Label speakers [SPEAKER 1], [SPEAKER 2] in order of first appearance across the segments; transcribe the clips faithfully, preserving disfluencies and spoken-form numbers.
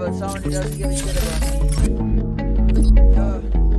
[SPEAKER 1] about someone who doesn't give a shit about me. Yeah.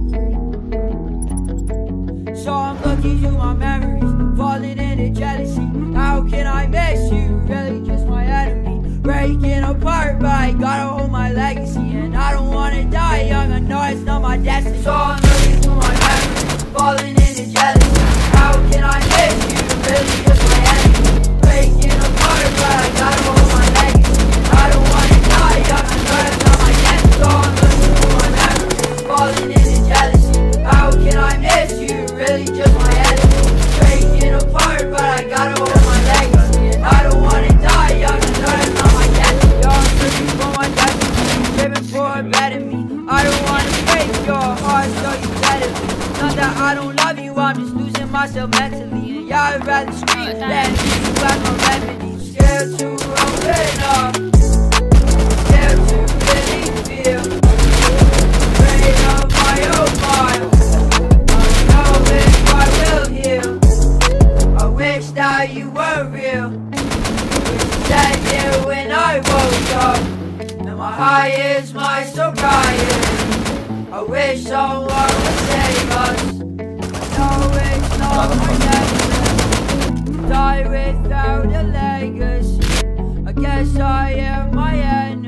[SPEAKER 1] So I'm looking through my memories, falling into jealousy. How can I miss you? Really just my enemy. Breaking apart, but I gotta hold my legacy. And I don't wanna die young, I know it's not my destiny. So I'm looking through my memories, falling into jealousy. How can I miss you? Really just my enemy. Breaking apart, but I gotta hold my legacy. And I don't wanna die young, I know it's not my destiny. So I'm looking through my memories, falling into jealousy. How can I miss you? Really just my enemy. Breaking apart, but I gotta hold my legacy. And I don't wanna die young, I know it's not my destiny. Yo, I'm searching for my destiny, living for a better me. I don't wanna break your heart, so you better be. Not that I don't love you, I'm just losing myself mentally. And yeah, I'd rather scream than you got no remedy. Scared to open up, scared to really feel. Afraid of my own mind, I don't know if I will heal. I wish that you were real. Wish you said it when I woke up. And my high is my sobriety. I wish someone would save us. I know it's not my destiny. Die without a legacy. I guess I am my enemy.